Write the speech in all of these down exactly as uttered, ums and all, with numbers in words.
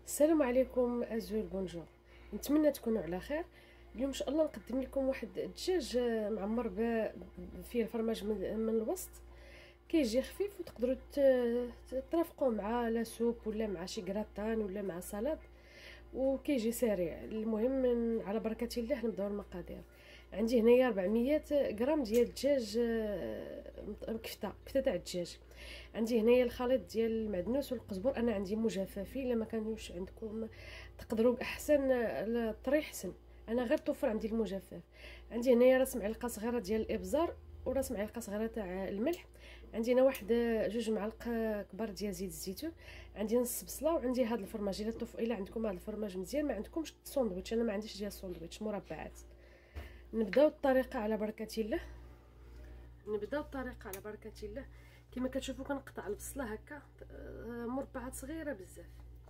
السلام عليكم ازول بونجور. نتمنى تكونوا على خير. اليوم ان شاء الله نقدم لكم واحد الدجاج معمر ب- فيه الفرماج من من الوسط. كيجي خفيف وتقدروا ت- ترافقوه مع لا سوب ولا مع شي كراتان ولا مع سلطه، وكيجي سريع. المهم من على بركه الله نبداو المقادير. عندي هنايا أربعمية غرام ديال الدجاج، آه، كفته كفته تاع الدجاج. عندي هنايا الخليط ديال المعدنوس والقزبر، انا عندي مجففين، الا ما كانوش عندكم تقدروا احسن الطري حسن، انا غير توفر عندي المجفف. عندي هنايا راس معلقه صغيره ديال الابزار وراس معلقه صغيره تاع الملح. عندي هنا واحد جوج معالق كبار ديال زيت الزيتون. عندي نص بصله، وعندي هذا الفرماج. الا طف الا عندكم هذا الفرماج مزيان، ما عندكمش ساندويتش، انا ما عنديش ديال الساندويتش مربعات. نبداو الطريقه على بركه الله. نبداو الطريقه على بركه الله. كما كتشوفوا كنقطع البصله هكا مربعات صغيره بزاف.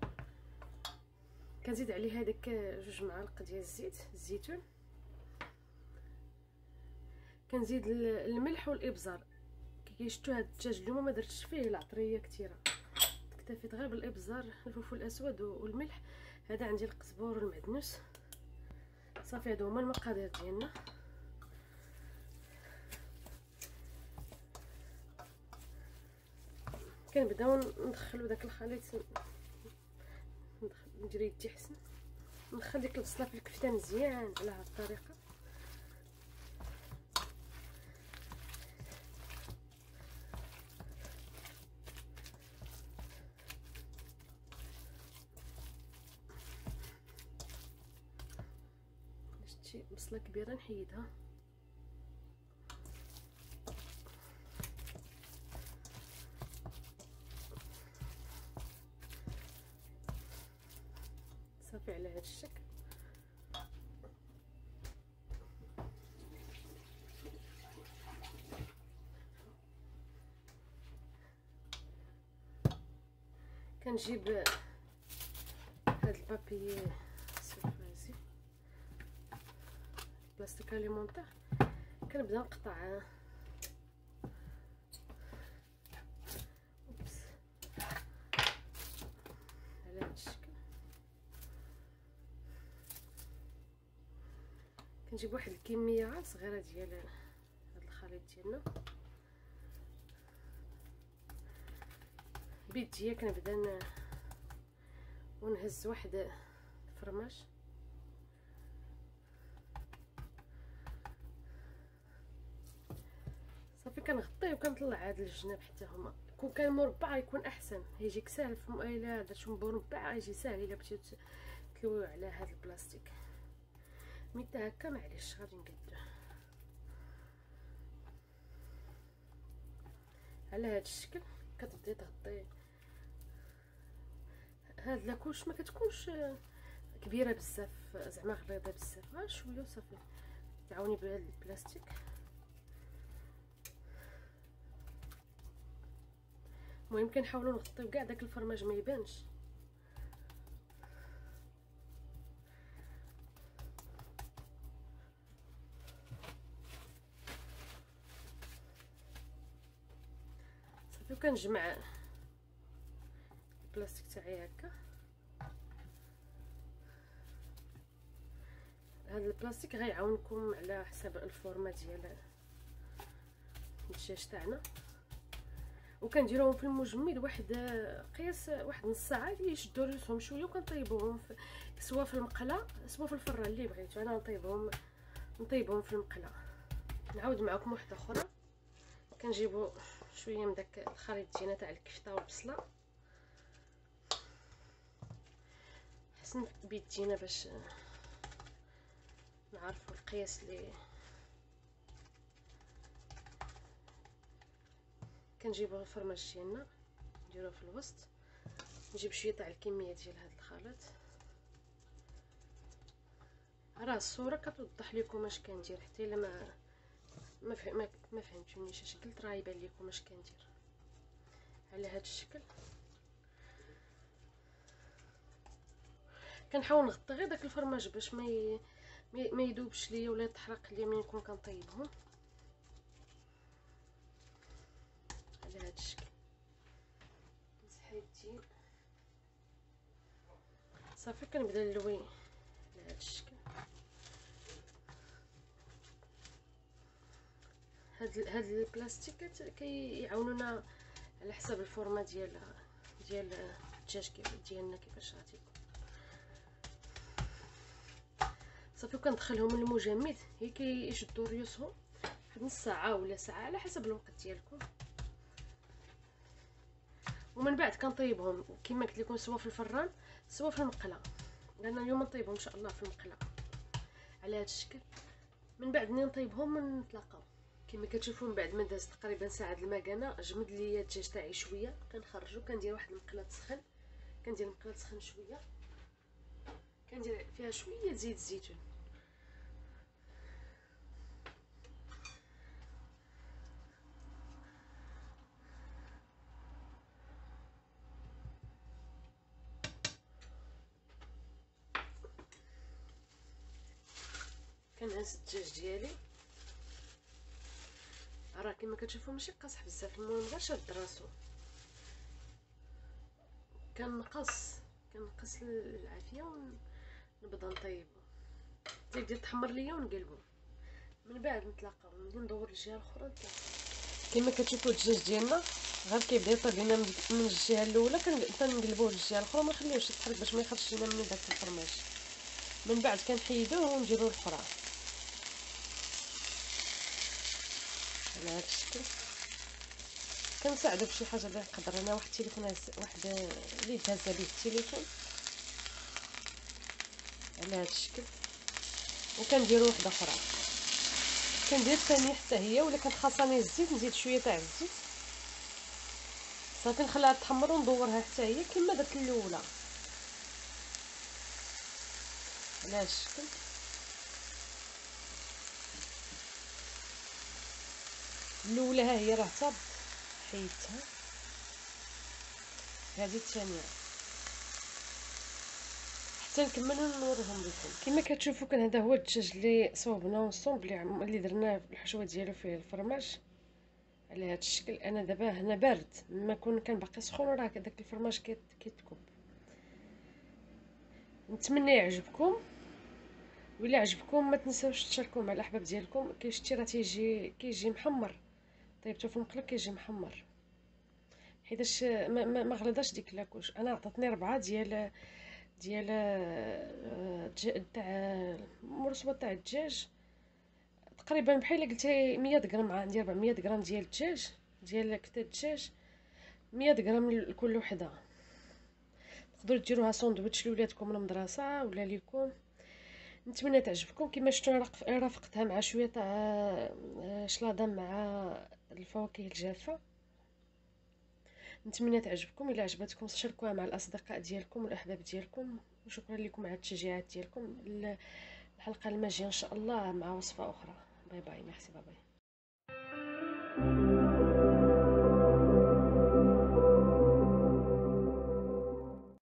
كنزيد عليه هذاك جوج معالق ديال الزيت الزيتون. كنزيد الملح والابزار. كي شفتوا هذا الدجاج اليوم ما درتش فيه العطريه كثيره، اكتفيت غير بالابزار، الفلفل الاسود والملح. هذا عندي القزبور والمعدنوس. صافي هادو هما المقادير ديالنا. كنبداو ندخلوا داك الخليط، ندير يدي حسن، ندخل ديك البصله في الكفته مزيان على هذه الطريقه. شتي بصله كبيره نحيدها. صافي على هذا الشكل. كنجيب هاد البابي سيرفازي بلاستيك اليمونتير، كنبدا نقطع اوبس على هاد الشكل. كنجيب واحد الكميه صغيره ديال هاد الخليط ديالنا بيديا. كنبدا ونهز واحد الفرماج. صافي كنغطيه وكنطلع هاد الجناب حتى هما. كون كان مربع يكون احسن، هيجيك ساهل. في الا درتو مربع يجي ساهل الا بغيتو تلويو على هاد البلاستيك. ميتا هكا معليش غادي نقدوه على هاد الشكل. كتبداي تغطي هاد لاكوش، ما كتكونش كبيره بزاف زعما غليظه بزاف، غير شويه وصافي. تعاوني بهاد البلاستيك. المهم كنحاولوا نغطيو كاع داك الفرماج ما يبانش. صافي وكنجمع البلاستيك تاعي هكا. هذا البلاستيك غيعاونكم على حساب الفورمه ديال الدجاج تاعنا. وكنديروهم في المجمد واحد قياس واحد نص ساعه يشدوا راسهم شويه، وكنطيبوهم سواء في المقله سواء في الفران اللي بغيتو. انا نطيبهم نطيبهم في المقله. نعاود معكم واحده اخرى. كنجيبوا شويه من داك الخليط ديالنا تاع الكفته والبصله حسن بيدينا باش نعرفوا القياس اللي كنجيبوا. الفرماج ديالنا نديروه في الوسط. نجيب شويه تاع الكميه ديال هذا الخليط. راه الصوره كتوضح لكم اش كندير، حتى الا ما ما فهم ما فهمتونيش اش قلت، راه يبان لكم اش كندير على هذا الشكل. كنحاول نغطي غير داك الفرماج باش ما ي... ما يذوبش ليا ولا يتحرق ليا ملي نكون كنطيبهم على هذا الشكل. نزح يدي صافي كنبدا نلوي على هذا الشكل. هاد هاد البلاستيكات كيعاونونا على حسب الفورمه ديال ديال الدجاج ديالنا كيفاش غادي يكون. صافي كندخلهم للمجمد، هي كيشدوا ريوسهم واحد نص ساعه ولا ساعه على حسب الوقت ديالكم. ومن بعد كنطيبهم كما قلت لكم سواء في الفران سواء في المقله، لان اليوم نطيبهم ان شاء الله في المقله على هذا الشكل. من بعد ملي نطيبهم نتلاقاو. كما كتشوفوا من بعد ما داز تقريبا ساعه المكانه جمد ليا الدجاج تاعي شويه، كنخرجو كندير واحد المقله تسخن، كندير المقله تسخن شويه، كندير فيها شويه زيت الزيتون. كنهز الدجاج ديالي، راه كما كتشوفوا ماشي قاصح بزاف، المهم غير شاد راسو. كنقص كنقص العافيه ونبدا نطيبو حتى يبدا يتحمر ليا ونقلبو. من بعد نتلاقاو ملي ندور الجهه الاخرى نتلاقاو. كما كتشوفوا الدجاج ديالنا غير كيبدا يطيب لينا من الجهه الاولى كنقلبوه للجهه الاخرى، ما نخليوش يتحرك باش ما يخرجش لينا من داك الفرماج. من بعد كنحيدوه ونديرو الاخرى على هذا الشكل. كنساعدو بشي حاجه اللي نقدر، انا واحد التليفون واحد اللي دازه به التليفون على هذا الشكل. وكنديرو وحده اخرى كندير الثانيه حتى هي، ولا كانت خاصني الزيت نزيد شويه تاع الزيت صافي نخليها تحمر وندورها حتى هي كما درت الاولى على هذا الشكل. الاولى ها هي راه طاب حيدتها، هذه الثانيه حتى نكمل ونوريهم لكم. كما كتشوفوا كان هذا هو الدجاج اللي صوبنا ونصوب اللي درناه الحشوه ديالو فيه الفرماج على هذا الشكل. انا دابا هنا بارد، ما كون كان باقي سخون راه داك الفرماج كيتكب. نتمنى يعجبكم، وإلا عجبكم ما تنساوش تشاركوه مع الاحباب ديالكم. كيشتي راه تيجي كيجي محمر، طيبته في المقله كيجي محمر حيتاش ما, ما, ما غلظاش ديك لاكوش. انا عطاتني ربعه ديال ديال تاع مرصبه تاع الدجاج تقريبا بحال قلتي مية غرام، عندي أربعمية غرام ديال الدجاج ديال كفته الدجاج، مية غرام لكل وحده. تقدروا ديروها ساندويتش لولادكم من المدرسه ولا ليكم. نتمنى تعجبكم. كما شفتوا رافقتها مع شويه تاع شلاضه مع الفواكه الجافه. نتمنى تعجبكم. الا عجبتكم شاركوها مع الاصدقاء ديالكم والاحباب ديالكم، وشكرا لكم على التشجيعات ديالكم. الحلقه الماجيه ان شاء الله مع وصفه اخرى. باي باي، ميرسي، باي باي.